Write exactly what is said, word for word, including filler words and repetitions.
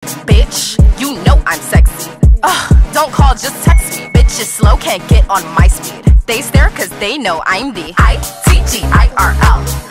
Bitch, you know I'm sexy. Ugh, don't call, just text me. Bitches slow, can't get on my speed. They stare cause they know I'm the I T G I R L.